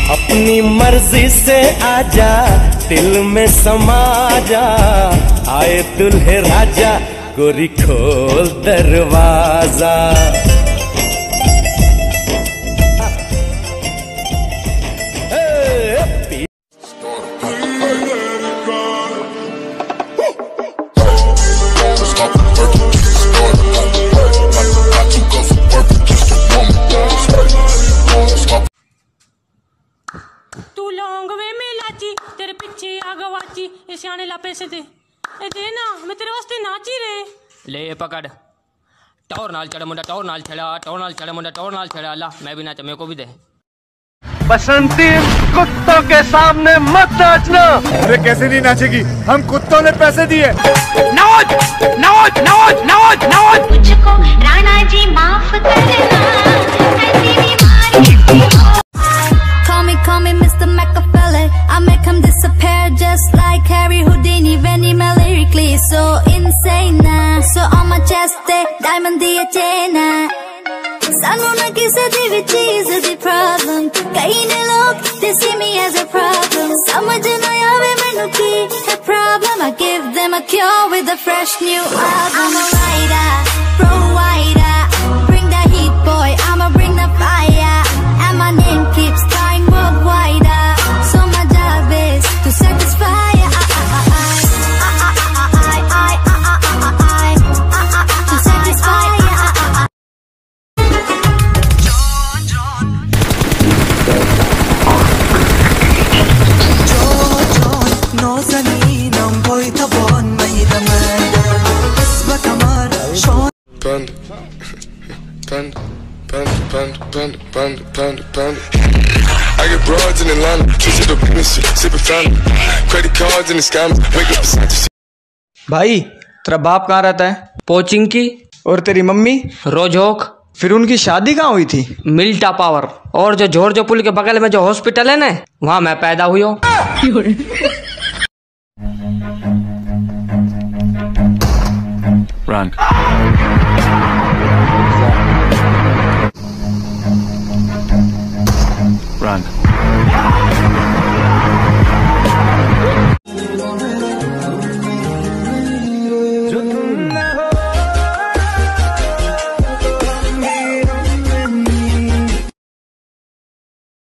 अपनी मर्जी से आजा, दिल में समा जा, आए दुल्हे राजा, गोरी खोल दरवाजा। तू लौंग वे मिलाची, तेरे पीछे आ गवाची, ये सियाने ला पैसे दे, ए देना, मैं तेरे वास्ते नाची रे। ले पकड़, टौर नाल चढ़े मुंडा, टौर नाल चढ़ा, टौर नाल चढ़े मुंडा, टौर नाल चढ़ा, ला मैं भी नाचा, मेरे को भी दे। बसंती, कुत्तों के सामने मत नाचना। अरे कैसे नहीं नाचेगी, हम कुत्तों ने पैसे दिए। नौज नौज नौज नौज नौज। मुझको राणा जी माफ करना, ऐसी बीमारी। Call me Mr. Machiavelli, I make him disappear just like Harry Houdini. Very lyrically so insane now. So on my chest, diamond the chain. Sanu na kise di vi cheez di problem. Kai ne log they see me as a problem. Samajh na aave mainu ki hai problem. I give them a cure with a fresh new album. I'm a writer, provider, bring the heat, boy. I'ma bring the fire, and my name keeps flying worldwide. So my job is to satisfy. To satisfy. I get broads in Atlanta, just the business, sipping fountain, credit cards in the scams, wake up beside the. भाई तेरा बाप कहाँ रहता है? Poaching की। और तेरी mummy? रोजोक। फिर उनकी शादी कहाँ हुई थी? मिल्टा पावर। और जो जॉर्ज पुल के बगल में जो हॉस्पिटल है ना, वहाँ मैं पैदा हुई हूँ। Run. Run.